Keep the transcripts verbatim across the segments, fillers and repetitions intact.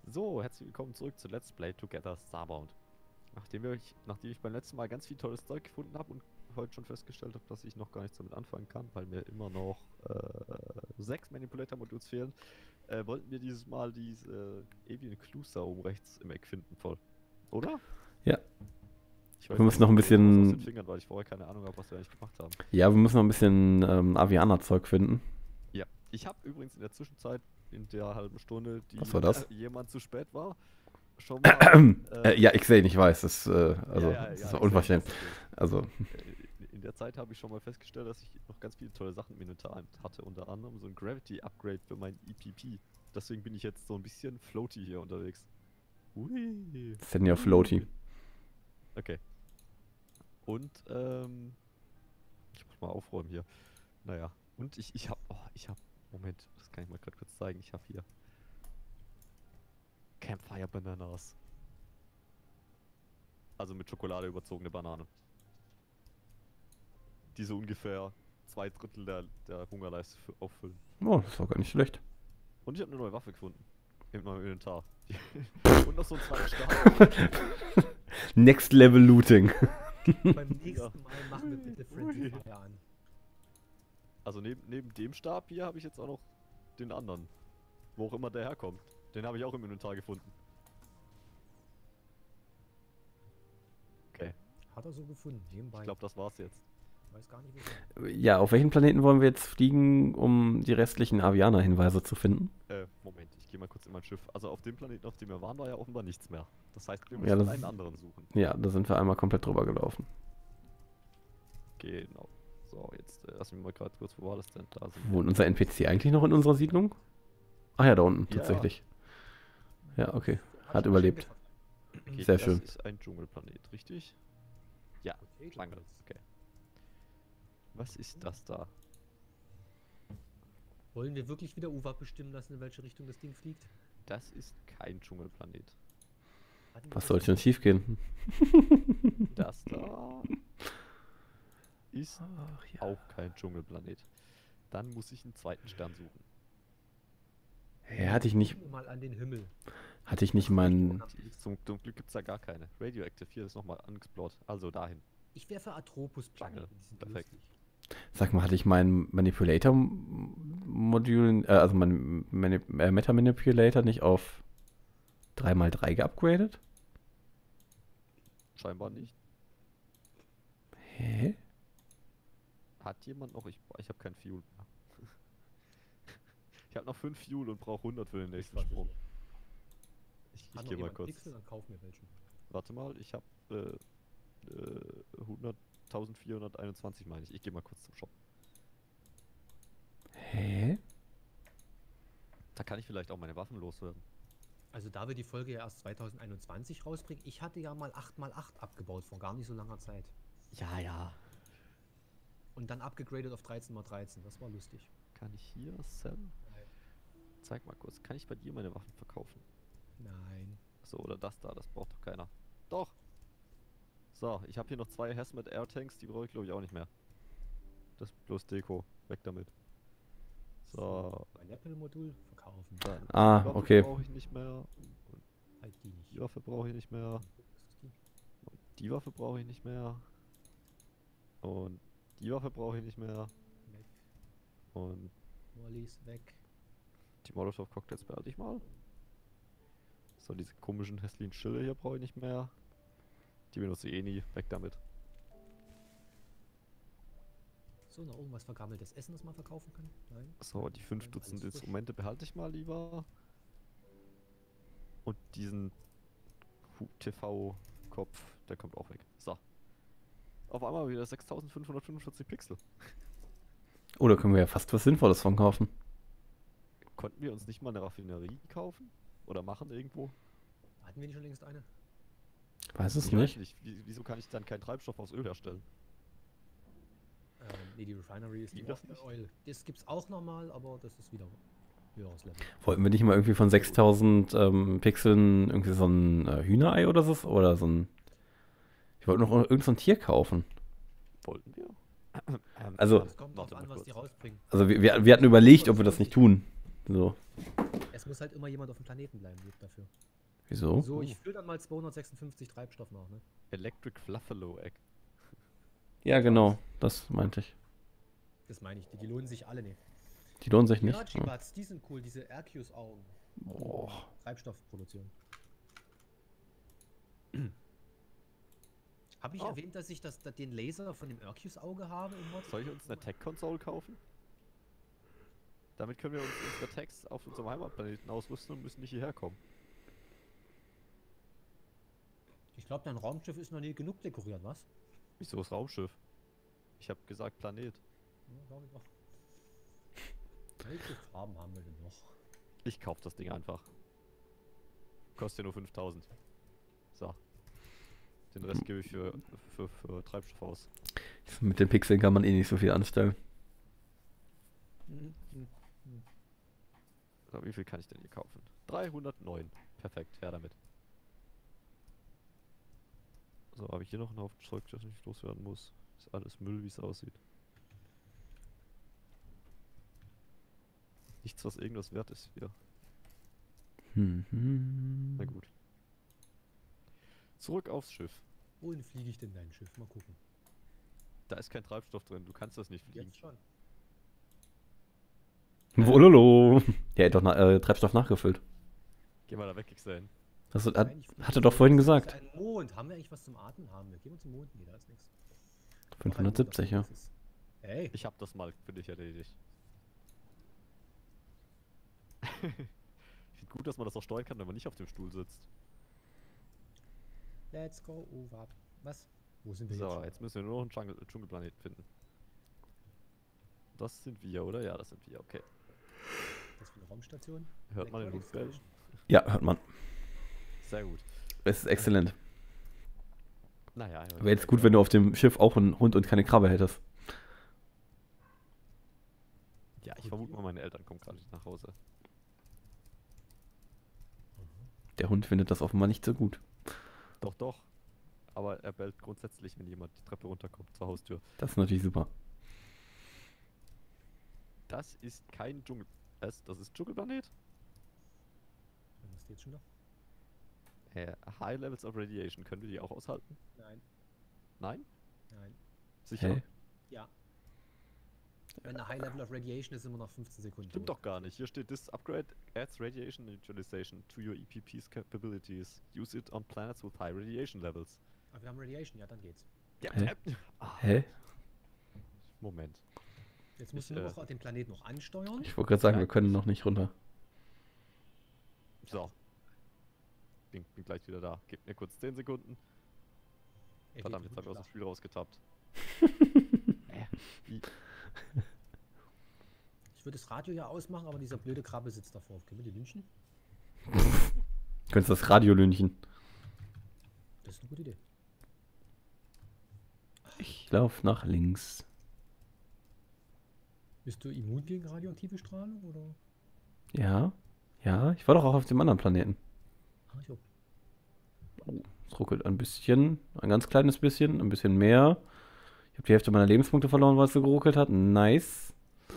So, herzlich willkommen zurück zu Let's Play Together Starbound. Nachdem, wir, nachdem ich beim letzten Mal ganz viel tolles Zeug gefunden habe und heute schon festgestellt habe, dass ich noch gar nichts damit anfangen kann, weil mir immer noch äh, sechs Manipulator-Modules fehlen, äh, wollten wir dieses Mal diese äh, Avian Clues da oben rechts im Eck finden, voll. Oder? Ja. Ich weiß wir müssen noch ein bisschen... aus den Fingern, weil ich vorher keine Ahnung habe, was wir eigentlich gemacht haben. Ja, wir müssen noch ein bisschen ähm, Avianer-Zeug finden. Ja. Ich habe übrigens in der Zwischenzeit, in der halben Stunde, die Was war das? Äh, jemand zu spät war, schon mal... äh, ja, ich sehe, ich weiß. Das, äh, also, ja, ja, das ja, ist ja, unverschämt. Also... In der Zeit habe ich schon mal festgestellt, dass ich noch ganz viele tolle Sachen im Inventar hatte. Unter anderem so ein Gravity-Upgrade für mein E P P. Deswegen bin ich jetzt so ein bisschen floaty hier unterwegs. Ui. Senior Floaty. Okay. Und, ähm... ich muss mal aufräumen hier. Naja. Und ich, ich hab... Oh, ich hab... Moment, das kann ich mal gerade kurz zeigen. Ich habe hier... Campfire Bananas. Also mit Schokolade überzogene Banane. Die so ungefähr zwei Drittel der, der Hungerleiste auffüllen. Oh, das war gar nicht schlecht. Und ich habe eine neue Waffe gefunden. In meinem Inventar. Und noch so einen zweiten Stab. Next Level Looting. Beim nächsten Mal machen wir bitte Friendly Fire an. Also neben, neben dem Stab hier habe ich jetzt auch noch den anderen. Wo auch immer der herkommt. Den habe ich auch im Inventar gefunden. Okay. Hat er so gefunden, nebenbei. Ich glaube, das war's jetzt. Weiß gar nicht, wo Ja, auf welchen Planeten wollen wir jetzt fliegen, um die restlichen Avianer-Hinweise zu finden? Äh, Moment, ich gehe mal kurz in mein Schiff. Also auf dem Planeten, auf dem wir waren, war ja offenbar nichts mehr. Das heißt, wir müssen Ja, das- einen anderen suchen. Ja, da sind wir einmal komplett drüber gelaufen. Genau. So, jetzt äh, lassen wir mal gerade kurz, wo war das denn? Da sind wir. Wohnt unser N P C eigentlich noch in unserer Siedlung? Ach ja, da unten, Ja. tatsächlich. Ja, okay. Hat Hat schon überlebt. Geschenke Okay, Sehr das schön. ist ein Dschungelplanet, richtig? Ja, verteilt. Schlange. Okay. Was ist das da? Wollen wir wirklich wieder U W A bestimmen lassen, in welche Richtung das Ding fliegt? Das ist kein Dschungelplanet. Hatten wir Was das soll denn nicht? schief gehen? Das da ist Ach ja. auch kein Dschungelplanet. Dann muss ich einen zweiten Stern suchen. Ja, hatte ich nicht, Gucken wir mal an den Himmel. hatte ich nicht meinen... Zum, zum Glück gibt es da gar keine. Radioactive hier ist nochmal unexplored. Also dahin. Ich werfe Atropus-Planeten, Schlange. die sind Perfekt. lustig. Sag mal, hatte ich meinen Manipulator-Modul, äh, also mein Mani äh, Meta-Manipulator nicht auf drei mal drei geupgradet? Scheinbar nicht. Hä? Hat jemand noch? Ich, ich habe kein Fuel mehr. Ich habe noch fünf Fuel und brauche hundert für den nächsten Hat Sprung. Ich, ich noch gehe mal jemand kurz. Pixel, dann kauf mir welchen. Warte mal, ich habe äh, äh, hundert, eintausendvierhunderteinundzwanzig meine ich. Ich gehe mal kurz zum Shop. Hä? Da kann ich vielleicht auch meine Waffen loswerden. Also da wir die Folge ja erst zweitausendeinundzwanzig rausbringen, ich hatte ja mal acht mal acht abgebaut vor gar nicht so langer Zeit. Ja, ja. Und dann abgegradet auf dreizehn mal dreizehn, das war lustig. Kann ich hier sell? Zeig mal kurz. Kann ich bei dir meine Waffen verkaufen? Nein. So, oder das da, das braucht doch keiner. Doch! So, ich habe hier noch zwei Hazmat Air Tanks, die brauche ich glaube ich auch nicht mehr. Das ist bloß Deko. Weg damit. So, Mein Apple-Modul verkaufen. dann. Ah, die Waffe okay. brauche ich nicht mehr. Und Halt die nicht. die Waffe brauche ich nicht mehr. Ist das die? Und die Waffe brauche ich nicht mehr. Und die Waffe brauche ich nicht mehr. Weg. Und Mollys weg. die Molotov-Cocktails behalte ich mal. So, diese komischen hässlichen Schilder hier brauche ich nicht mehr. Die benutze ich eh nie. Weg damit. So, noch irgendwas vergammeltes Essen, das man verkaufen kann? Nein? So, die fünf Nein, Dutzend alles frisch. Instrumente behalte ich mal lieber. Und diesen T V-Kopf, der kommt auch weg. So. Auf einmal wieder sechstausendfünfhundertfünfundvierzig Pixel. Oh, da können wir ja fast was Sinnvolles von kaufen. Konnten wir uns nicht mal eine Raffinerie kaufen? Oder machen irgendwo? Hatten wir nicht schon längst eine? Weiß es Ich weiß nicht. nicht. Wie, wieso kann ich dann keinen Treibstoff aus Öl herstellen? Ähm, nee, die Refinery ist die Ging das nicht? Oil. Das gibt's auch nochmal, aber das ist wieder höheres Level. Wollten wir nicht mal irgendwie von sechstausend ähm, Pixeln irgendwie so ein äh, Hühnerei oder so? Oder so ein... Ich wollte noch irgend so ein Tier kaufen. Wollten wir? Ähm, Also- Das kommt drauf warte an, mal was die kurz. rausbringen. Also wir, wir, wir hatten überlegt, ob wir das nicht tun. So. Es muss halt immer jemand auf dem Planeten bleiben, lieb dafür. Wieso? So, ich fülle dann mal zweihundertsechsundfünfzig Treibstoff nach, ne? Electric Fluffalo Egg. Ja, genau. Das meinte ich. Das meine ich, die, die lohnen sich alle nicht. Die lohnen sich Ja, nicht. Ja. G-Buds, die sind cool, diese Arceus-Augen. Boah. Treibstoffproduktion. Habe ich Oh. erwähnt, dass ich das, das, den Laser von dem Arceus-Auge habe im Mod? Soll ich uns eine Tech-Console kaufen? Damit können wir uns unsere Techs auf unserem Heimatplaneten ausrüsten und müssen nicht hierher kommen. Ich glaube, dein Raumschiff ist noch nie genug dekoriert, was? Wieso das Raumschiff? Ich habe gesagt Planet. Ja, glaube ich auch. Welche Farben haben wir denn noch? Ich kauf das Ding einfach. Kostet ja nur fünftausend. So. Den Rest gebe ich für, für, für Treibstoff aus. Mit den Pixeln kann man eh nicht so viel anstellen. Mhm. Mhm. So, wie viel kann ich denn hier kaufen? dreihundertneun. Perfekt, her damit. So, habe ich hier noch einen Haufen Zeug, das nicht loswerden muss. Ist alles Müll, wie es aussieht. Nichts, was irgendwas wert ist hier. Mhm. Na gut. Zurück aufs Schiff. Wohin fliege ich denn dein Schiff? Mal gucken. Da ist kein Treibstoff drin, du kannst das nicht fliegen. Jetzt schon. Wololo. Der hat doch na, äh, Treibstoff nachgefüllt. Geh mal da weg, Xane. Das hat, Nein, ich fliege hat er doch vorhin Das ist gesagt. ein Mond. Haben wir eigentlich was zum Atmen? Haben wir. Gehen wir zum Mond. Nee, da ist nichts. fünfhundertsiebzig, ja. Hey. Ich hab das mal für dich erledigt. Ich finde gut, dass man das auch steuern kann, wenn man nicht auf dem Stuhl sitzt. Let's go over. Was? Wo sind wir jetzt? So, schon? jetzt müssen wir nur noch einen Dschungel Dschungelplanet finden. Das sind wir, oder? Ja, das sind wir, okay. Das ist für eine Raumstation. Hört man den Hund Electronic bellen? Ja, hört man. Sehr gut. Es ist exzellent. Naja, ja, Wäre jetzt gut, wenn du auf dem Schiff auch einen Hund und keine Krabbe hättest. Ja, ich vermute mal, meine Eltern kommen gerade nicht nach Hause. Der Hund findet das offenbar nicht so gut. Doch, doch. Aber er bellt grundsätzlich, wenn jemand die Treppe runterkommt zur Haustür. Das ist natürlich super. Das ist kein Dschungel... Es, das ist Dschungelplanet? Was steht schon noch? Äh, High Levels of Radiation. Können wir die auch aushalten? Nein. Nein? Nein. Sicher? Hä? Ja. Wenn eine High Level of Radiation ist, immer noch fünfzehn Sekunden. Stimmt tot. doch gar nicht. Hier steht, this upgrade adds radiation neutralization to your E P P's capabilities. Use it on planets with high radiation levels. Aber wir haben Radiation, ja, dann geht's. Ja, Hä? äh, ah, Hä? Moment. Jetzt musst Ich, du nur äh, noch den Planeten noch ansteuern. Ich wollte gerade sagen, wir können noch nicht runter. So. Bin, bin gleich wieder da. Gebt mir kurz zehn Sekunden. Er Verdammt, geht jetzt habe ich aus dem flach. Spiel rausgetappt. äh, wie? Ich würde das Radio ja ausmachen, aber dieser blöde Krabbe sitzt davor. Können wir die lynchen? Du könntest das Radio lünchen. Das ist eine gute Idee. Ich lauf nach links. Bist du immun gegen radioaktive Strahlung oder? Ja. Ja, ich war doch auch auf dem anderen Planeten. Ah, ich auch. Es ruckelt ein bisschen, ein ganz kleines bisschen, ein bisschen mehr. Ich habe die Hälfte meiner Lebenspunkte verloren, weil es so geruckelt hat. Nice.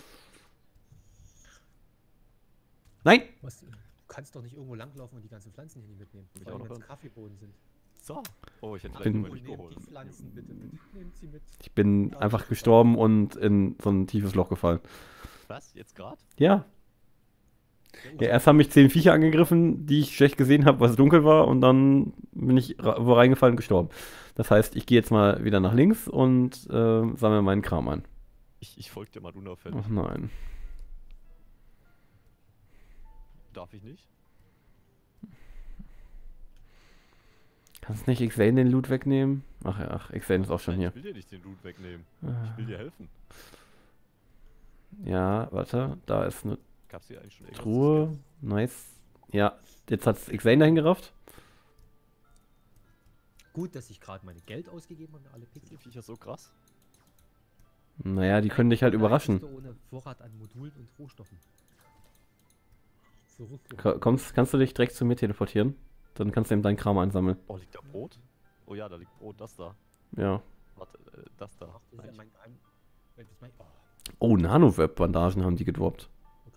Nein! Was? Du kannst doch nicht irgendwo langlaufen und die ganzen Pflanzen hier nicht mitnehmen. Will ich Vor allem, auch noch wenn es hören. Kaffeebohnen sind. So. Oh, ich hätte Ich vielleicht bin- nur Und nicht nehmt geholt. die Pflanzen bitte mit. Nehmt sie mit. Ich bin Ja, einfach das ist gestorben und in so ein tiefes Loch gefallen. Was? Jetzt gerade? Ja. Der Ja, erst haben mich zehn Viecher angegriffen, die ich schlecht gesehen habe, weil es dunkel war, und dann bin ich ra- wo reingefallen und gestorben. Das heißt, ich gehe jetzt mal wieder nach links und äh, sammle meinen Kram ein. Ich, ich folge dir mal unauffällig. Ach nein. Darf ich nicht? Kannst nicht Xane den Loot wegnehmen? Ach ja, ach, Xane ist auch schon Nein, hier. Ich will dir nicht den Loot wegnehmen. Ah. Ich will dir helfen. Ja, warte, da ist eine Gab's hier eigentlich schon irgendwas? Truhe. Nice. Ja, jetzt hat's Xane dahin gerafft. Gut, dass ich gerade meine Geld ausgegeben habe, alle Sind die Pixel. Viecher so krass? Naja, die können dich halt überraschen. Bist du ohne Vorrat an Modulen und Rohstoffen. Verrückt. Ko- Kommst, kannst du dich direkt zu mir teleportieren? Dann kannst du eben deinen Kram einsammeln. Oh, liegt da Brot? Oh ja, da liegt Brot, das da. Ja. Warte, äh, das da. Ach, das ist ja Eigentlich. mein, mein, mein, das mein, oh, Oh, Nano-Web-Bandagen haben die gedroppt. ich wollte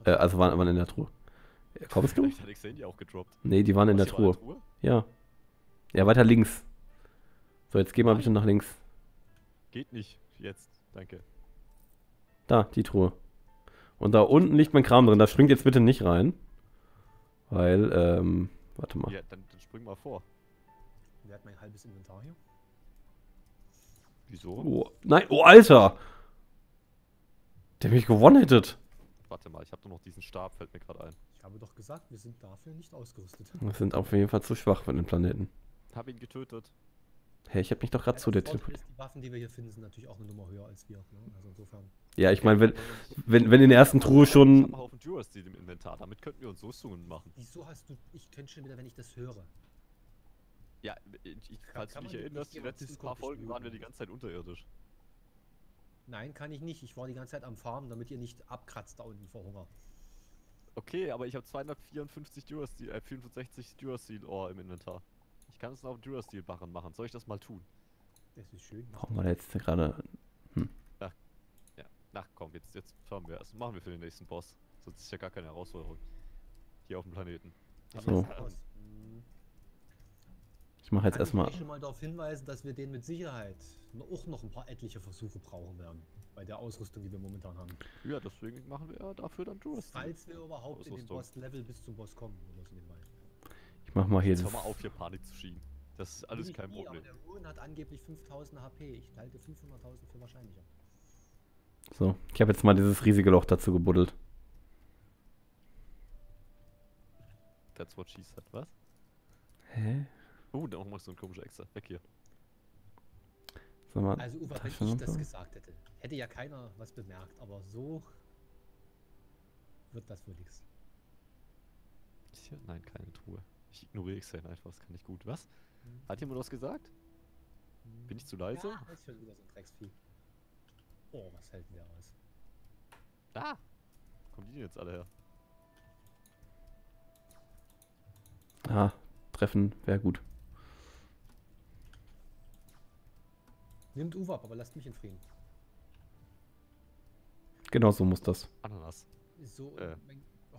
Äh, also waren, waren in der Truhe. Äh, Kommst du? Vielleicht hat Xen die auch gedroppt. Nee, die waren in der Was, die waren Truhe. Ja. Ja, weiter links. So, jetzt geh mal bitte nach links. Geht nicht. Jetzt. Danke. Da, die Truhe. Und da unten liegt mein Kram drin. Da springt jetzt bitte nicht rein. Weil, ähm, warte mal. Ja, dann, dann spring mal vor. Wer hat mein halbes Inventar hier? Wieso? Oh, nein, oh Alter! Der mich gewonnen hättet. Warte mal, ich habe doch noch diesen Stab, fällt mir gerade ein. Ich habe doch gesagt, wir sind dafür nicht ausgerüstet. Wir sind auf jeden Fall zu schwach für den Planeten. Hab ihn getötet. Hey, ich hab mich doch gerade zu Der dir Vorteil teleportiert. ist, die Waffen, die wir hier finden, sind natürlich auch eine Nummer höher als wir. Ne? Also insofern. Ja, ich meine, wenn, wenn, wenn in der ersten Truhe Ich hab schon... einen Haufen Durasteel im Inventar, damit könnten wir uns Rüstungen machen. Wieso hast du. Ich könnte schon wieder, wenn ich das höre. Ja, ich, ich, falls du kann dich man erinnerst, die jemand letzten paar zugucken, Folgen ich waren wir lüge. die ganze Zeit unterirdisch. Nein, kann ich nicht. Ich war die ganze Zeit am Farmen, damit ihr nicht abkratzt da unten vor Hunger. Okay, aber ich habe zweihundertvierundfünfzig Durasteel, äh, fünfundsechzig Durasteel Ore im Inventar. Ich kann es noch auf Durasteel Barren machen. Soll ich das mal tun? Das ist schön. Warum war der jetzt gerade... Ja, na komm, jetzt, jetzt fahren wir. Das machen wir für den nächsten Boss. Sonst ist ja gar keine Herausforderung. Hier auf dem Planeten. Aber So. jetzt aus. Hm. Ich mache jetzt Kann erstmal... ich euch schon mal darauf hinweisen, dass wir den mit Sicherheit no- auch noch ein paar etliche Versuche brauchen werden. Bei der Ausrüstung, die wir momentan haben. Ja, deswegen machen wir ja dafür dann Durasteel. Falls wir überhaupt in den Ausrüstung. Boss-Level bis zum Boss kommen. Oder so nebenbei. Ich mach mal hier Jetzt das... hör mal auf, hier Panik zu schieben. Das ist alles Will ich kein nie, Problem. Aber der Ruin hat angeblich fünftausend H P. Ich halte fünfhunderttausend für wahrscheinlicher. So, ich habe jetzt mal dieses riesige Loch dazu gebuddelt. That's what she said, was? Hä? Oh, da machst du ein komischer Extra. Weg hier. Sag mal, Also Uwe, wenn ich Taschenlampe? das gesagt hätte, hätte ja keiner was bemerkt. Aber so wird das wohl nichts. Ist hier? Nein, keine Truhe. Ich ignoriere Xen einfach, das kann nicht gut. Was? Hm. Hat jemand was gesagt? Bin ich zu leise? Ja, das ist schon wieder so ein Drecksvieh. Oh, was hält denn der aus? Ah! Kommen die denn jetzt alle her? Ah, treffen wäre gut. Nimmt Uwe ab, aber lasst mich in Frieden. Genau so muss das. Ananas. So, Äh. mein, oh.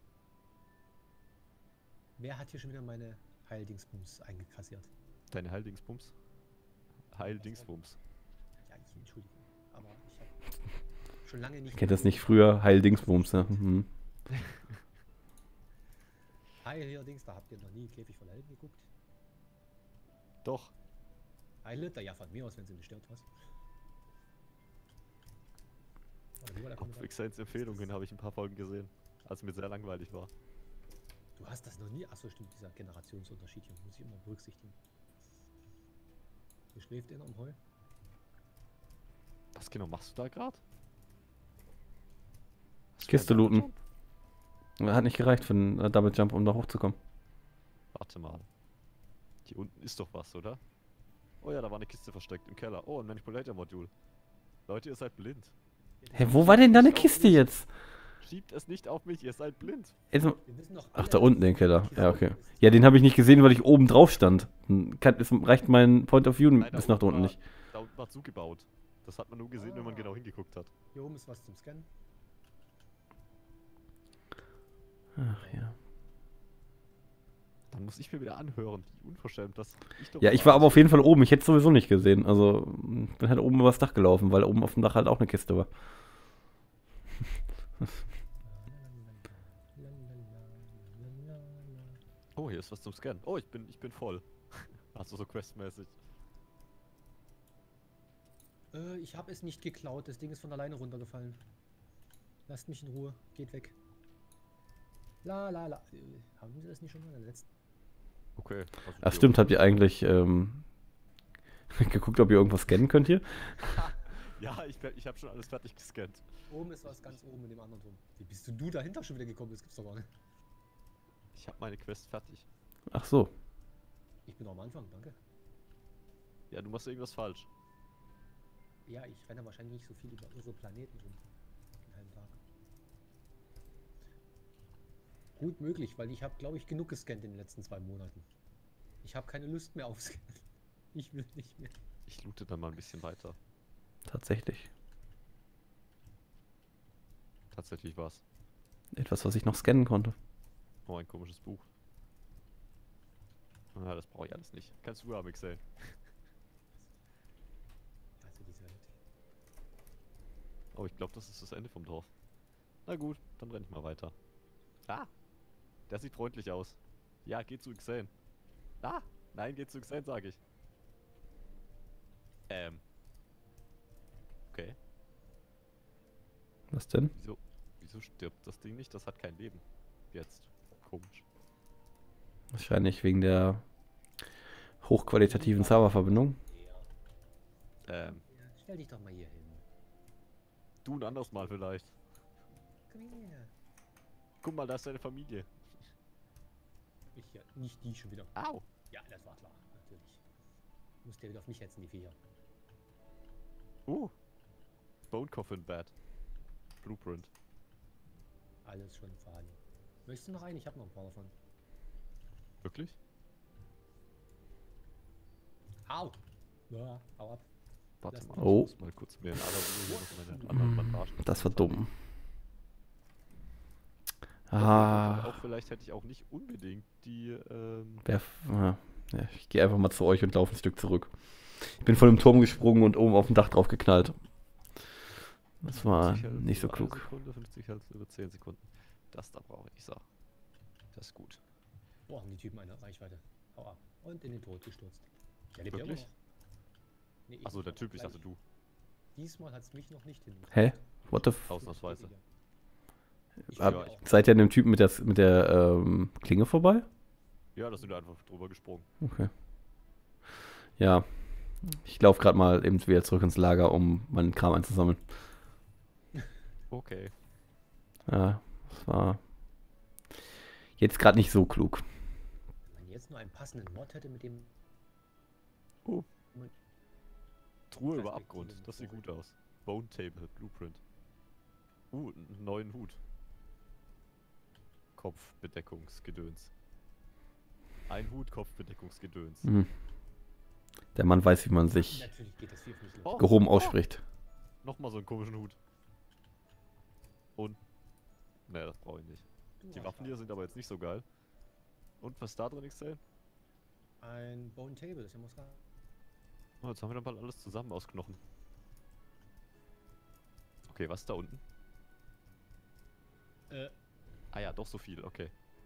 Wer hat hier schon wieder meine Heildingsbums eingekassiert? Deine Heildingsbums? Heildingsbums. Ja, ich entschuldige. Aber ich habe schon lange nicht. Kennt das nicht früher? Heil-Dingsbums, ne? Mhm. Heil hier Dings, da habt ihr noch nie Käfig von Helden geguckt. Doch. Heil Litter, ja von mir aus, wenn sie nicht stört, was? Aber lieber, da kommt Auf rein. Xens Empfehlung hin habe ich ein paar Folgen gesehen, als mir sehr langweilig war. Du hast das noch nie. Achso, stimmt, dieser Generationsunterschied hier muss ich immer berücksichtigen. Hier schläft einer am Heu. Was genau machst du da gerade? Kiste looten. Hat nicht gereicht für einen äh, Double Jump, um da hochzukommen. Warte mal. Hier unten ist doch was, oder? Oh ja, da war eine Kiste versteckt im Keller. Oh, ein Manipulator-Modul. Leute, ihr seid blind. Hä, wo war denn da eine Kiste jetzt? Schiebt es nicht auf mich, ihr seid blind. Jetzt, Wir müssen noch ach, alle da unten den Keller. Kisten Ja, okay. ist- Ja, den habe ich nicht gesehen, weil ich oben drauf stand. Hm, Kann, es reicht mein Point of View Nein, da bis nach da unten war, nicht. Da unten war zugebaut. Das hat man nur gesehen, wenn man Ah. genau hingeguckt hat. Hier oben ist was zum Scannen. Ach ja. Dann muss ich mir wieder anhören, wie unverschämt das ich doch Ja, ich war aber auf jeden Fall oben. Ich hätte es sowieso nicht gesehen. Also, bin halt oben übers Dach gelaufen, weil oben auf dem Dach halt auch eine Kiste war. Oh, hier ist was zum Scannen. Oh, ich bin, ich bin voll. Also so questmäßig. Äh, ich habe es nicht geklaut. Das Ding ist von alleine runtergefallen. Lasst mich in Ruhe. Geht weg. La la la. Äh, haben Sie das nicht schon mal in der letzten? Okay. also Ach hier stimmt, habt ihr eigentlich ähm, geguckt, ob ihr irgendwas scannen könnt hier? Ja, ich, ich habe schon alles fertig gescannt. Oben ist was ganz oben in dem anderen Turm. Wie bist du, du dahinter schon wieder gekommen? Das gibt's doch gar nicht. Ich habe meine Quest fertig. Ach so. Ich bin noch am Anfang, danke. Ja, du machst irgendwas falsch. Ja, ich renne wahrscheinlich nicht so viel über irre Planeten rum. Den halben Tag. Gut möglich, weil ich habe, glaube ich, genug gescannt in den letzten zwei Monaten. Ich habe keine Lust mehr aufs Scannen. Ich will nicht mehr. Ich loote dann mal ein bisschen weiter. Tatsächlich. Tatsächlich was. Etwas, was ich noch scannen konnte. Oh, ein komisches Buch. Ah, das brauche ich alles nicht. Kannst du haben, sehen. Also diese Welt. Oh, ich glaube, das ist das Ende vom Dorf. Na gut, dann renne ich mal weiter. Ah! Der sieht freundlich aus. Ja, geh zu Xane. Ah! Nein, geh zu Xane, sage ich. Ähm. Okay. Was denn? Wieso, wieso stirbt das Ding nicht? Das hat kein Leben. Jetzt. Komisch. Wahrscheinlich wegen der hochqualitativen Serververbindung. Ja. Ähm. Ja, stell dich doch mal hier hin. Du ein anderes Mal vielleicht. Komm her. Guck mal, da ist deine Familie. Ich ja, nicht die schon wieder. Au! Ja, das war klar, natürlich. Muss der wieder auf mich hetzen, die Viecher. Uh! Bone Coffin Bed. Blueprint. Alles schon vorhanden. Möchtest du noch einen? Ich habe noch ein paar davon. Wirklich? Au! Ja, hau ab. Warte Lass mal, mich Oh. ich muss mal kurz mir in aller Ruhe hier noch meine anderen Bandagen. Das war dumm. Ah. Ah, Auch vielleicht hätte ich auch nicht unbedingt die, ähm, wer, ja, ja, ich gehe einfach mal zu euch und laufe ein Stück zurück. Ich bin von dem Turm gesprungen und oben auf dem Dach drauf geknallt. Das war fünfzig Health nicht so über eine klug. Sekunde, fünfzig Health über zehn Sekunden. Das da brauche ich, so. Das ist gut. Boah, haben die Typen eine Reichweite. Hau ab. Und in den Tod gestürzt. Der lebt ja immer Wirklich? noch. Nee, ich Achso, nicht, der aber Typ, ich gleich. dachte du. Diesmal hat es mich noch nicht hingekriegt. Hä? What the f... Ausnahmsweise. Ich Hab- ja auch. Seid ihr an dem Typen mit der, mit der ähm, Klinge vorbei? Ja, da sind wir einfach drüber gesprungen. Okay. Ja. Ich laufe gerade mal eben wieder zurück ins Lager, um meinen Kram einzusammeln. Okay. Ja, das war jetzt gerade nicht so klug. Wenn man jetzt nur einen passenden Mod hätte, mit dem... Oh. Man- Truhe über Perspektive Abgrund, das sieht zurück. gut aus. Bone Table, Blueprint. Uh, einen neuen Hut. Kopfbedeckungsgedöns. Ein Hut, Kopfbedeckungsgedöns. Mhm. Der Mann weiß, wie man sich Natürlich geht das Viech nicht los. Oh. gehoben ausspricht. Nochmal so einen komischen Hut. Und. Ne, das brauche ich nicht. Du Die hast Waffen hier was. sind aber jetzt nicht so geil. Und was ist da drin, X-L? Ein Bone Table, ist ja muss rein. Oh, jetzt haben wir dann bald alles zusammen aus Knochen. Okay, was ist da unten? Äh, Ah ja, doch so viel, okay.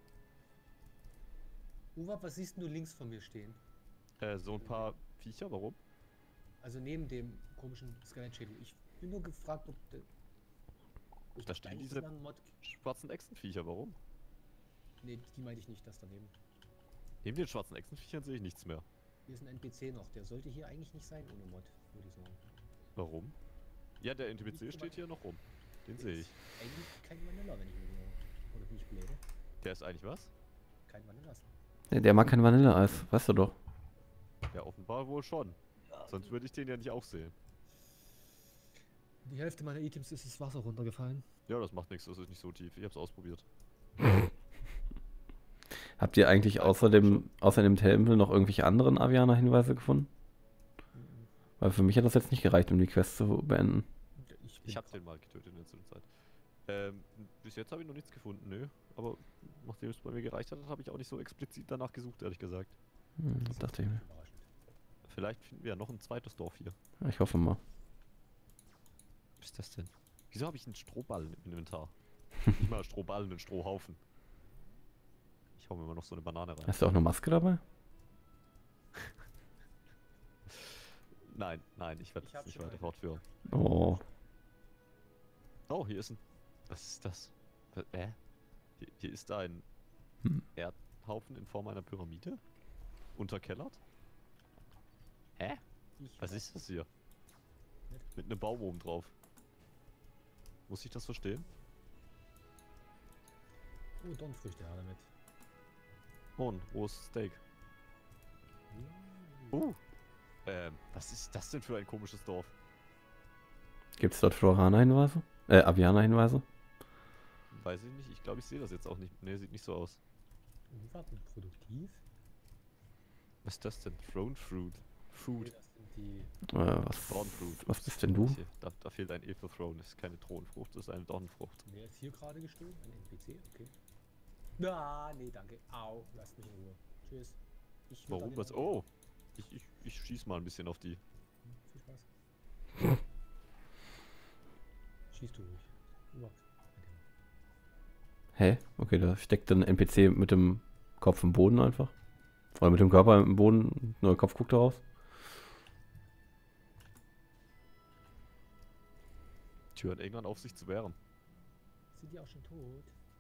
Uwab, was siehst du links von mir stehen? Äh, so ein paar Viecher, warum? Also neben dem komischen Skelettschädel. Ich bin nur gefragt, ob der... Da stehen Eigentlich diese ist da ein Mod... schwarzen Echsenviecher, warum? Nee, die meinte ich nicht, das daneben. Neben den schwarzen Echsenviechern sehe ich nichts mehr. Hier ist ein N P C noch, der sollte hier eigentlich nicht sein ohne Mod, würde ich sagen. Warum? Ja, der N P C steht hier noch rum. Den sehe ich. Eigentlich kein Vanilla, wenn ich mich so... Oder wie ich bläde. Der ist eigentlich was? Kein Vanilla. Der, der mag kein Vanilleeis, weißt du doch. Ja, offenbar wohl schon. Sonst würde ich den ja nicht auch sehen. Die Hälfte meiner Items ist ins Wasser runtergefallen. Ja, das macht nichts, das ist nicht so tief. Ich hab's ausprobiert. Habt ihr eigentlich außer dem, außer dem Tempel noch irgendwelche anderen Avianer-Hinweise gefunden? Weil für mich hat das jetzt nicht gereicht, um die Quest zu beenden. Ich, bin Ich hab grad- den mal getötet in der Zwischenzeit. Ähm, bis jetzt habe ich noch nichts gefunden, nö. Aber nachdem es bei mir gereicht hat, habe ich auch nicht so explizit danach gesucht, ehrlich gesagt. Hm, das dachte ich mir. Überraschend. Vielleicht finden wir ja noch ein zweites Dorf hier. Ich hoffe mal. Was ist das denn? Wieso habe ich einen Strohballen im Inventar? Nicht mal einen Strohballen, einen Strohhaufen. Ich hau mir mal noch so eine Banane rein. Hast du auch eine Maske dabei? Nein, nein, ich werde Ich das hab nicht schon weiter eine. fortführen. Oh. Oh, hier ist ein... Was ist das? Was- Äh? Hier, hier ist ein Hm. Erdhaufen in Form einer Pyramide? Unterkellert? Hä? Ich Was hab- ist das hier? Nicht? Mit einem Baum oben drauf. Muss ich das verstehen? Oh, Dornfrüchte her damit. Oh, ein rohes Steak. Uh. Ähm, was ist das denn für ein komisches Dorf? Gibt es dort Florana-Hinweise? Äh, Avianer-Hinweise? Weiß ich nicht. Ich glaube, ich sehe das jetzt auch nicht. Ne, sieht nicht so aus. Uwab und produktiv? Was ist das denn? Throne Fruit. Food. Nee, das sind die. Äh, was, Dornfrucht. was bist denn du? Hier, Da, da fehlt ein Ether Throne. Das ist keine Thronfrucht, das ist eine Dornfrucht. Wer ist hier gerade gestohlen? Ein N P C? Okay. Na, nee, danke. Au, lasst mich in Ruhe. Tschüss. Ich würd Warum? dann Was? in- Oh! Ich, ich, ich schieß mal ein bisschen auf die. Hm, Viel Spaß. Schießt du ruhig. Überhaupt. kein Thema. Hä? Okay, da steckt dann ein N P C mit dem Kopf im Boden einfach. Oder mit dem Körper im Boden, nur der Kopf guckt da raus. Die hören irgendwann auf, sich zu wehren. Sind die auch schon tot?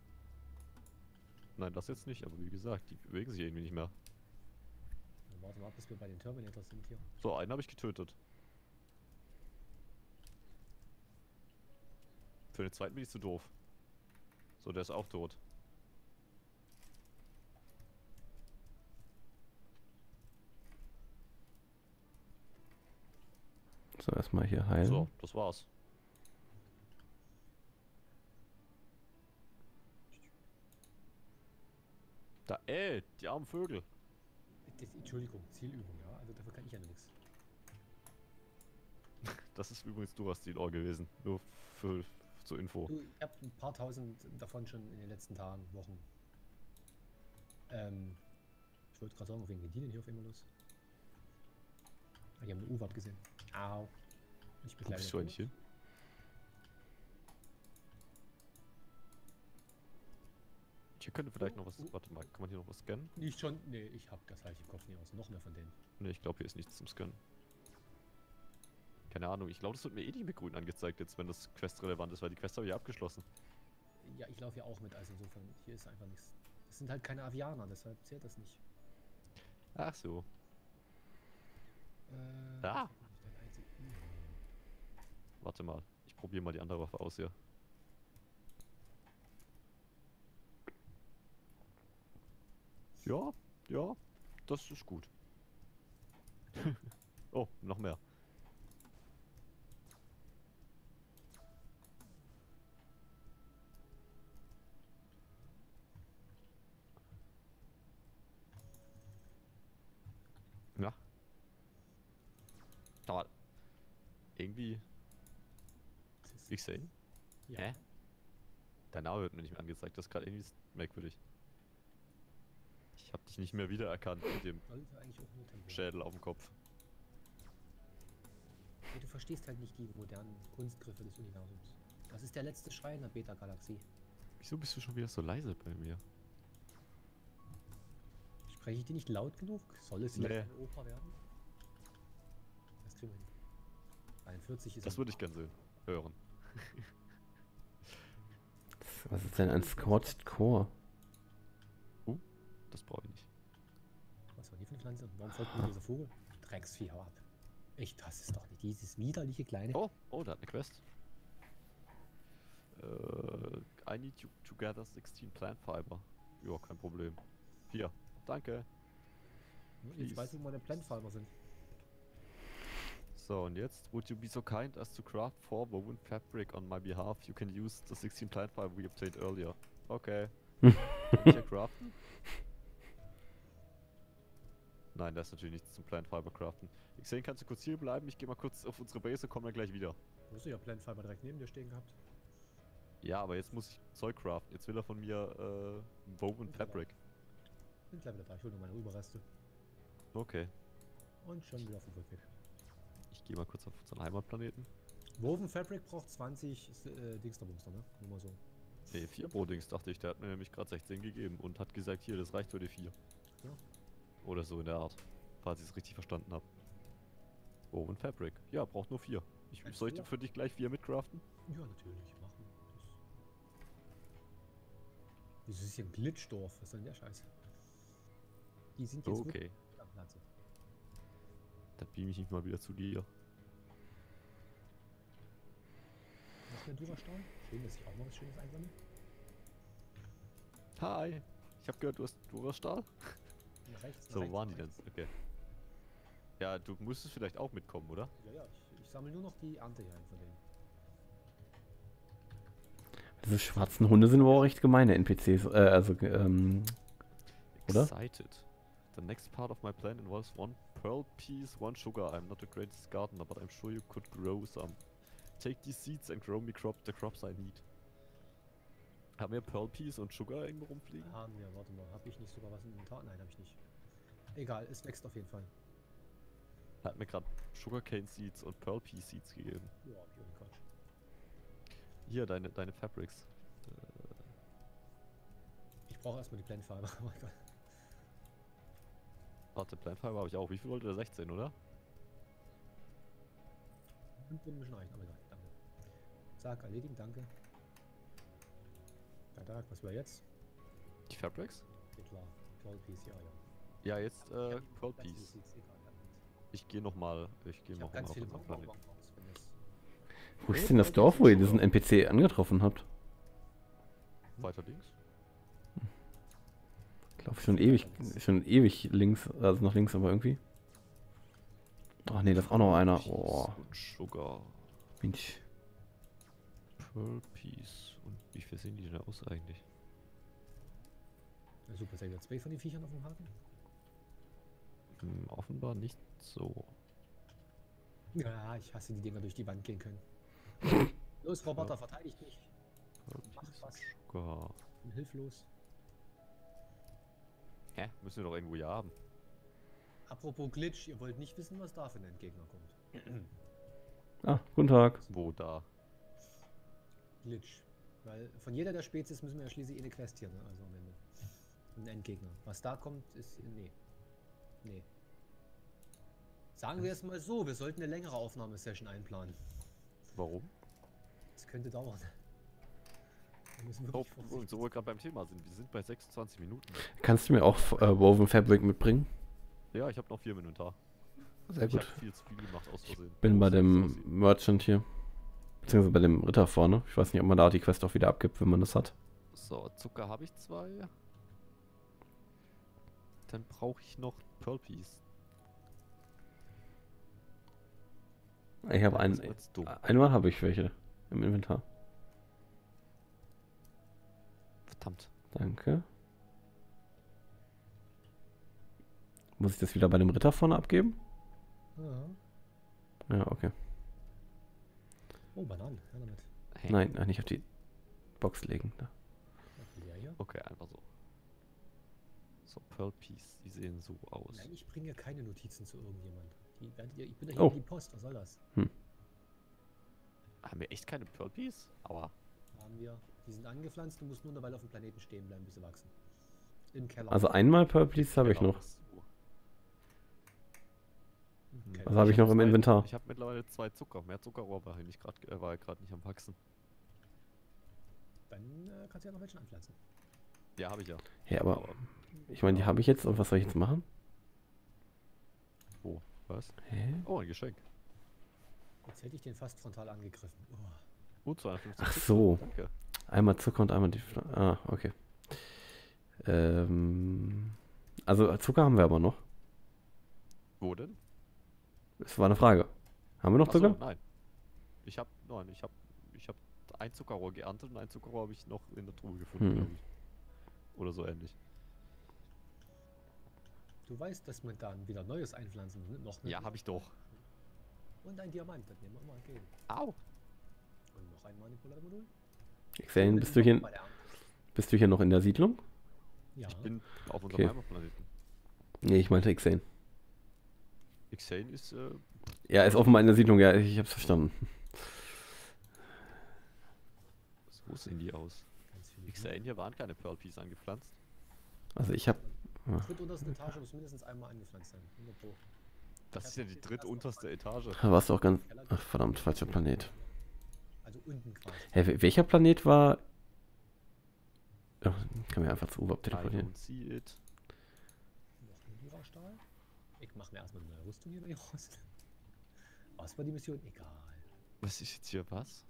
Nein, das jetzt nicht, aber wie gesagt, die bewegen sich irgendwie nicht mehr. Dann warte mal, ab, bis wir bei den Terminators sind hier. So, einen habe ich getötet. Für den zweiten bin ich zu doof. So, der ist auch tot. So, erstmal hier heilen. So, das war's. Da, ey, die armen Vögel. Das, Entschuldigung, Zielübung, ja. Also dafür kann ich ja nichts. Das ist übrigens Durastil-Ohr gewesen. Nur für, zur Info. Du, ich habe ein paar tausend davon schon in den letzten Tagen, Wochen. Ähm, ich wollte gerade sagen, wegen gehen die denn hier auf einmal los? Ah, die haben eine U-Wart gesehen. Au. Ich Wo begleite bist du eigentlich hin? Hier könnte vielleicht noch was. Warte mal, kann man hier noch was scannen? Nicht schon. Nee, ich hab das halte ich im Kopf nicht aus. Noch mehr von denen. Ne, ich glaube, hier ist nichts zum Scannen. Keine Ahnung, ich glaube, das wird mir eh nicht mit grün angezeigt jetzt, wenn das Quest relevant ist, weil die Quest habe ich ja abgeschlossen. Ja, ich laufe ja auch mit, also insofern, hier ist einfach nichts. Das sind halt keine Avianer, deshalb zählt das nicht. Ach so. Äh, Ah. das ist nicht dein einzig- Hm. Warte mal, ich probiere mal die andere Waffe aus hier. Ja, ja, das ist gut. Oh, noch mehr. Ja. Aber irgendwie. Das ist- Ich sehe. Ja. Hä? Dein Name wird mir nicht mehr angezeigt. Das ist gerade irgendwie merkwürdig. Ich habe dich nicht mehr wiedererkannt mit dem Sollte eigentlich auch nur temporär. Schädel auf dem Kopf. Ja, du verstehst halt nicht die modernen Kunstgriffe des Universums. Das ist der letzte Schrei in der Beta-Galaxie. Wieso bist du schon wieder so leise bei mir? Spreche ich die nicht laut genug? Soll es Nee. vielleicht eine Oper werden? Das kriegen wir hin. einundvierzig ist Das ein- würde ich gern sehen. Hören. Was ist denn ein Scorched Core? Das brauche ich nicht. Was war die für eine Pflanze? Warum folgt mir dieser Vogel? Drecksvieh, hau ab. Ich, das ist doch nicht dieses widerliche kleine. Oh, oh, der hat eine Quest. Äh, I need you to gather sixteen plant fiber. Ja, kein Problem. Hier, danke. Jetzt please. weißt du, wo meine Plantfarmer sind. So, und jetzt, would you be so kind as to craft four woven fabric on my behalf? You can use the sixteen plant fiber we obtained earlier. Okay. Kann ich hier craften? Nein, da ist natürlich nichts zum Plant Fiber craften. Ich sehe, kannst du kurz hier bleiben? Ich gehe mal kurz auf unsere Base und komme dann gleich wieder. Du hast ja Plantfarmer direkt neben dir stehen gehabt. Ja, aber jetzt muss ich Zeug craften. Jetzt will er von mir äh, Woven Fabric. Bin gleich wieder da. Ich hole nur meine Überreste. Okay. Und schon wieder auf dem Rückweg. Ich gehe mal kurz auf unseren Heimatplaneten. Woven Fabric braucht zwanzig äh, Dingsterbumster, ne? Nur mal so. Ne, vier Brodings dachte ich. Der hat mir nämlich gerade sechzehn gegeben und hat gesagt, hier, das reicht für die vier. Ja. Oder so in der Art. Falls ich es richtig verstanden habe. Woven Fabric. Ja, braucht nur vier. Ich, Alles soll ich klar. für dich gleich vier mitcraften? Ja, natürlich. Machen. Das Wieso ist hier ein Glitchdorf? Was soll denn der Scheiß? Die sind jetzt Okay. wirklich am Platze. Dann beam ich mich mal wieder zu dir. Noch mehr Durastahl? Schön, dass ich auch mal was Schönes einsammle. Hi! Ich hab gehört, du hast Durastal? Nach rechts, nach So, rechts, waren nach die denn? rechts. Okay. Ja, du müsstest vielleicht auch mitkommen, oder? Ja, ja, ich, ich sammle nur noch die Ernte hier ein von denen. Diese schwarzen Hunde sind aber auch recht gemeine N P Cs. Äh, also, ähm, Oder? Excited. The next part of my plan involves one pearl piece, one sugar. I'm not the greatest gardener, but I'm sure you could grow some. Take these seeds and grow me crop the crops I need. Haben wir Pearl Peas und Sugar irgendwo rumfliegen? Haben wir, warte mal, habe ich nicht sogar was im Inventar? Nein, habe ich nicht. Egal, es wächst auf jeden Fall. Er hat mir gerade Sugarcane Seeds und Pearl Pea Seeds gegeben. Ja, hab ich ohne Quatsch. Hier, deine, deine Fabrics. Ich brauche erstmal die Blendfarbe, aber egal. Warte, Blendfarbe habe ich auch. Wie viel wollte der? sechzehn, oder? Und würde mir schon reichen, aber egal, danke. Sag, erledigen, danke. Ja, da, was war jetzt? Die Fabrics? Ja klar, Pearl Piece, ja, ja. Ja, jetzt Ich äh, hab Pearl ganz viele Peas. Seeds, egal, ja, gut. Ich gehe nochmal. Ich gehe Ich habe nochmal ganz auf viele unseren Bonbons, Planeten. wenn das Wo ist denn das Dorf, wo ihr diesen N P C angetroffen habt? Weiter links? Ich glaube schon ewig, schon ewig links, also nach links, aber irgendwie. Ach nee, das ist auch noch einer. Peas Oh, und Sugar. Mensch. Pearl Peas. Und wie viel sehen die denn aus eigentlich? Ja, super, seid ihr zwei von den Viechern auf dem Haken? Hm, offenbar nicht so. Ja, ich hasse die Dinger durch die Wand gehen können. Los, Roboter, verteidigt mich. Pearl Mach Peas was. und Sugar. Bin hilflos. Hä? Müssen wir doch irgendwo ja haben. Apropos Glitch, ihr wollt nicht wissen, was da für ein Endgegner kommt. Ah, guten Tag. Wo da? Glitch. Weil von jeder der Spezies müssen wir ja schließlich eh eine Quest hier, ne? Also am Ende. Ein Endgegner. Was da kommt, ist. Nee. Nee. Sagen wir es mal so, wir sollten eine längere Aufnahmesession einplanen. Warum? Das könnte dauern. Wir müssen Oh, wirklich vorsichtig und so wo wir gerade beim Thema sind. Wir sind bei sechsundzwanzig Minuten. Kannst du mir auch äh, Woven Fabric mitbringen? Ja, ich habe noch vier Minuten da. Sehr Ich gut. habe viel zu viel gemacht aus Versehen. Bin bei So dem sieht's aus. Merchant hier. Beziehungsweise bei dem Ritter vorne. Ich weiß nicht, ob man da die Quest auch wieder abgibt, wenn man das hat. So, Zucker habe ich zwei. Dann brauche ich noch Pearl Peas. Ich habe Das einen. ist jetzt dumm. Einmal habe ich welche im Inventar. Verdammt. Danke. Muss ich das wieder bei dem Ritter vorne abgeben? Ja. Ja, okay. Oh, Bananen, ja damit. Hey. Nein, äh, nicht auf die Box legen. Da. Ja, hier. Okay, einfach so. So, Pearl Peas, die sehen so aus. Nein, ich bringe keine Notizen zu irgendjemand. Die werdet ihr, ich bin doch hier Oh. für die Post, was soll das? Haben wir echt keine Pearl Peas? Aber Haben wir. Die sind angepflanzt, du musst nur eine Weile auf dem Planeten stehen bleiben, bis sie wachsen. Im Keller. Also einmal per Please habe ich Genau, noch. so. Im Hm. Keller. Was habe ich noch im zwei- Inventar? Ich habe mittlerweile zwei Zucker. Mehr Zuckerrohr war nicht grad, äh, war gerade nicht am Wachsen. Dann äh, kannst du ja noch welche anpflanzen. Ja, habe ich ja. Ja, aber ich meine, die habe ich jetzt und was soll ich jetzt machen? Wo? Was? Hä? Oh, ein Geschenk. Jetzt hätte ich den fast frontal angegriffen. Oh. Gut, zweihundertfünfzig Ach Zucker. so. Danke. Einmal Zucker und einmal die Fla Ah, okay. Ähm, also Zucker haben wir aber noch. Wo denn? Das war eine Frage. Haben wir noch Ach so, Zucker? nein. Ich habe, nein, ich habe, ich habe ein Zuckerrohr geerntet und ein Zuckerrohr habe ich noch in der Truhe gefunden, Hm. glaube ich. Oder so ähnlich. Du weißt, dass man dann wieder Neues einpflanzen muss, ne? Noch ne? Ja, habe ich doch. Und ein Diamant, das nehmen wir mal gehen. Au! Und noch ein Manipulatormodul. Xane, Und bist du hier, bei der Ernte. bist du hier noch in der Siedlung? Ja. Ich bin auf unserem Okay. Heimatplaneten. Nee, ich meinte Xane. Xane ist, äh, Ja, ist offenbar in der Siedlung, ja, ich hab's verstanden. so sehen die aus. Ganz viele Xane, hier waren keine Pearl Peas angepflanzt. Also ich hab. drittuntersten Etage muss mindestens einmal angepflanzt sein. hundert Pro. Das ist ja die drittunterste Etage. Da warst du auch ganz. Ach, verdammt, falscher Planet. Also unten quasi. Hä, wel- welcher Planet war. Ja, kann mir einfach zu U W A P I telefonieren. don't see it. Noch ein Dura-Stahl. Ich mache mir erstmal eine neue Rüstung hier bei raus. Was war die Mission? Egal. Was ist jetzt hier was?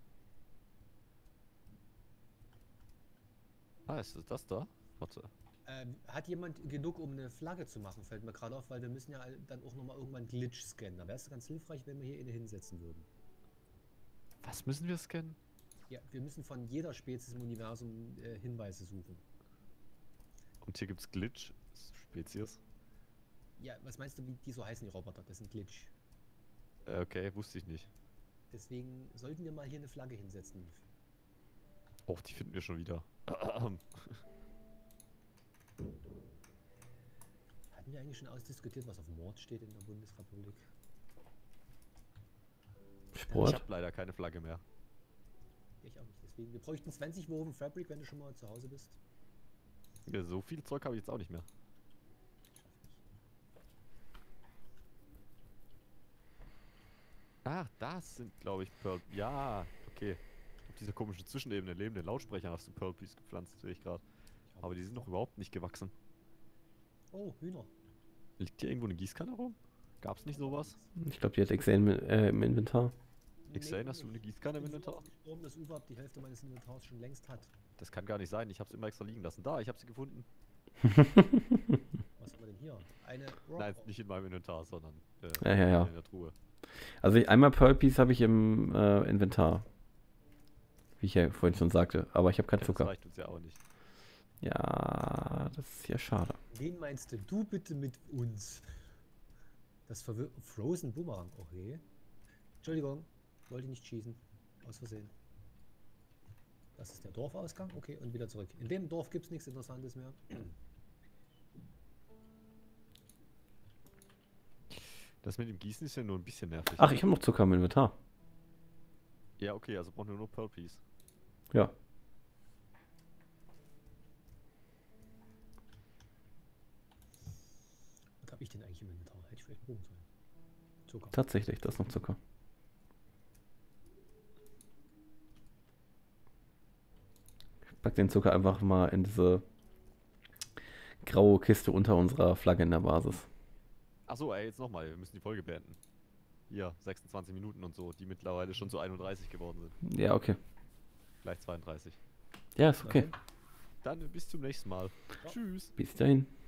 Ah, ist das das da? Warte. Ähm, hat jemand genug, um eine Flagge zu machen? Fällt mir gerade auf, weil wir müssen ja all- dann auch nochmal irgendwann Glitch scannen. Da wäre es ganz hilfreich, wenn wir hier eine hinsetzen würden. Was müssen wir scannen? Ja, wir müssen von jeder Spezies im Universum äh, Hinweise suchen. Und hier gibt's Glitch. Spezies. Ja, was meinst du, wie die so heißen, die Roboter? Das sind Glitch. Äh, okay, wusste ich nicht. Deswegen sollten wir mal hier eine Flagge hinsetzen. Oh, die finden wir schon wieder. Hatten wir eigentlich schon ausdiskutiert, was auf Mord steht in der Bundesrepublik? Ich Sport? habe leider keine Flagge mehr. Ich auch nicht. Deswegen, wir bräuchten zwanzig Woven Fabric, wenn du schon mal zu Hause bist. Ja, so viel Zeug habe ich jetzt auch nicht mehr. Ach, das sind, glaube ich, Pearl. Ja, okay. Auf dieser komischen Zwischenebene lebende Lautsprecher hast du Pearl Piece gepflanzt, sehe ich gerade. Aber die sind noch überhaupt nicht gewachsen. Oh, Hühner. Liegt hier irgendwo eine Gießkanne rum? Gab's nicht sowas? Ich glaube, die hat X im, äh, im Inventar. Xane, hast du eine Gießkanne im Ich bin so Inventar? gestorben, dass überhaupt die Hälfte meines Inventars schon längst hat. Das kann gar nicht sein, ich habe es immer extra liegen lassen. Da, ich habe sie gefunden. Was haben wir denn hier? Eine Rock. Nein, nicht in meinem Inventar, sondern äh, Ja, ja, ja. in der Truhe. Also ich- einmal Pearl Piece habe ich im äh, Inventar. Wie ich ja vorhin schon sagte. Aber ich habe keinen Ja, das Zucker. reicht uns ja auch nicht. Ja, das ist ja schade. Wen meinst du, du bitte mit uns? Das verwirrt. Frozen Boomerang, okay. Entschuldigung, wollte nicht schießen. Aus Versehen. Das ist der Dorfausgang, okay, und wieder zurück. In dem Dorf gibt es nichts Interessantes mehr. Das mit dem Gießen ist ja nur ein bisschen nervig. Ach, ich habe noch Zucker im Inventar. Ja, okay, also brauchen wir nur Pearl Piece. Ja. Was habe ich denn eigentlich im Inventar? Hätte ich vielleicht proben sollen. Zucker. Tatsächlich, da ist noch Zucker. Ich pack den Zucker einfach mal in diese graue Kiste unter unserer Flagge in der Basis. Achso, ey, jetzt nochmal, wir müssen die Folge beenden. Hier, sechsundzwanzig Minuten und so, die mittlerweile schon zu einunddreißig geworden sind. Ja, okay. Vielleicht zweiunddreißig. Ja, ist okay. Okay. Dann bis zum nächsten Mal. Ciao. Tschüss. Bis dahin.